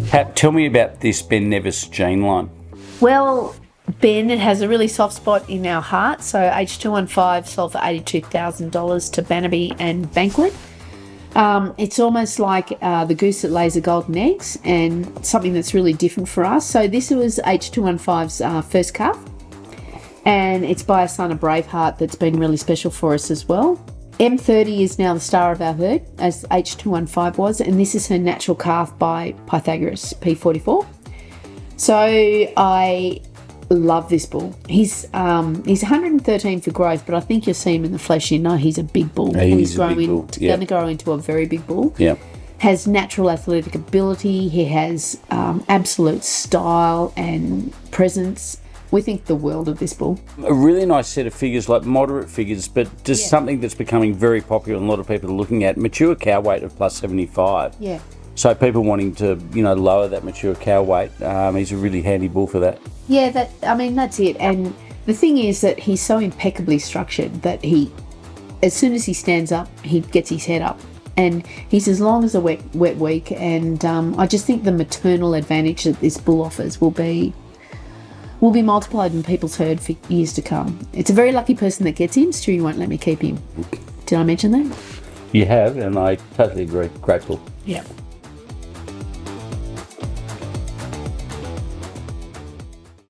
Pat, tell me about this Ben Nevis gene line. Well, Ben, it has a really soft spot in our heart. So H215 sold for $82,000 to Bannaby and Banquet. It's almost like the goose that lays the golden eggs, and something that's really different for us. So this was H215's first calf, and it's by a son of Braveheart that's been really special for us as well. M30 is now the star of our herd, as H215 was, and this is her natural calf by Pythagoras, P44. So I love this bull. He's 113 for growth, but I think you'll see him in the flesh. You know he's a big bull. He's going to grow into a very big bull. Yeah. Has natural athletic ability. He has absolute style and presence. We think the world of this bull. A really nice set of figures, like moderate figures, but just something that's becoming very popular and a lot of people are looking at. Mature cow weight of plus 75. Yeah. So people wanting to, lower that mature cow weight, he's a really handy bull for that. Yeah, that's it. And the thing is that he's so impeccably structured that as soon as he stands up, he gets his head up. And he's as long as a wet week. And I just think the maternal advantage that this bull offers will be multiplied in people's herd for years to come. It's a very lucky person that gets him. Stu, you won't let me keep him. Did I mention that? You have, and I totally agree. Great bull. Yeah.